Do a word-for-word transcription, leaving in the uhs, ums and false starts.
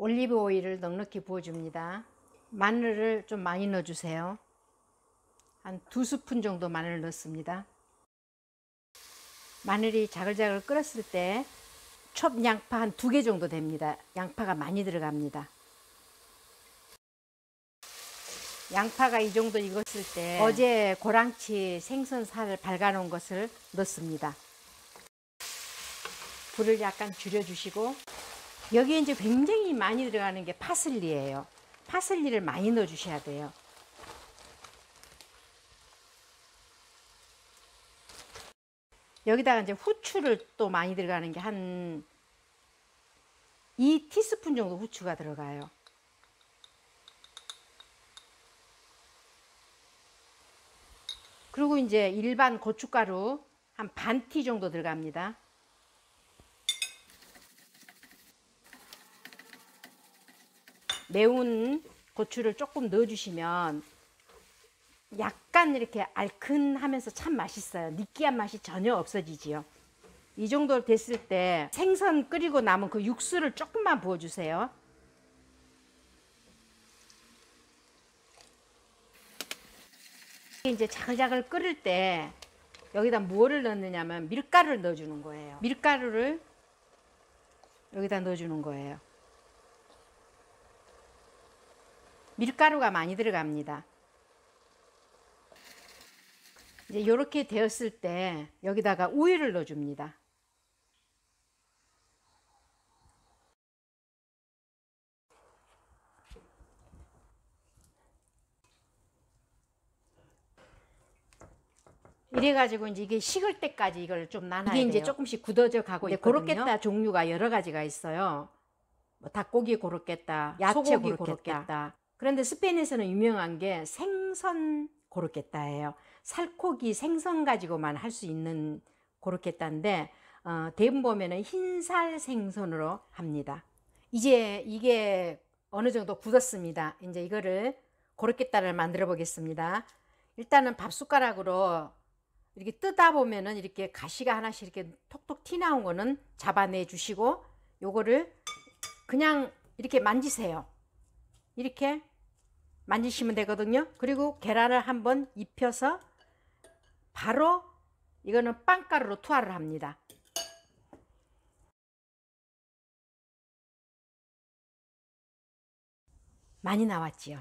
올리브 오일을 넉넉히 부어줍니다. 마늘을 좀 많이 넣어주세요. 한 두 스푼 정도 마늘 넣습니다. 마늘이 자글자글 끓었을 때 첩양파 한 두 개 정도 됩니다. 양파가 많이 들어갑니다. 양파가 이 정도 익었을 때 어제 고랑치 생선살을 발가 놓은 것을 넣습니다. 불을 약간 줄여주시고, 여기에 이제 굉장히 많이 들어가는 게 파슬리예요. 파슬리를 많이 넣어 주셔야 돼요. 여기다가 이제 후추를 또 많이 들어가는 게 한 이 티스푼 정도 후추가 들어가요. 그리고 이제 일반 고춧가루 한 반 티 정도 들어갑니다. 매운 고추를 조금 넣어주시면 약간 이렇게 알큰하면서 참 맛있어요. 느끼한 맛이 전혀 없어지지요. 이 정도 됐을 때 생선 끓이고 남은 그 육수를 조금만 부어주세요. 이제 자글자글 끓을 때 여기다 뭐를 넣느냐면 밀가루를 넣어주는 거예요. 밀가루를 여기다 넣어주는 거예요. 밀가루가 많이 들어갑니다. 이제 이렇게 되었을 때 여기다가 우유를 넣어줍니다. 이래가지고 이제 이게 식을 때까지 이걸 좀 나눠야 돼요. 이게 이제 조금씩 굳어져 가고 있거든요. 고로케타 종류가 여러 가지가 있어요. 뭐 닭고기 고로케타, 야채 고로케타. 고로케타. 그런데 스페인에서는 유명한 게 생선 고로케타예요. 살코기 생선 가지고만 할 수 있는 고로케타인데 어, 대부분 보면은 흰살 생선으로 합니다. 이제 이게 어느 정도 굳었습니다. 이제 이거를 고로케타를 만들어 보겠습니다. 일단은 밥 숟가락으로 이렇게 뜨다 보면은 이렇게 가시가 하나씩 이렇게 톡톡 튀 나온 거는 잡아내 주시고, 요거를 그냥 이렇게 만지세요. 이렇게 만지시면 되거든요. 그리고 계란을 한번 입혀서 바로 이거는 빵가루로 투하를 합니다. 많이 나왔지요.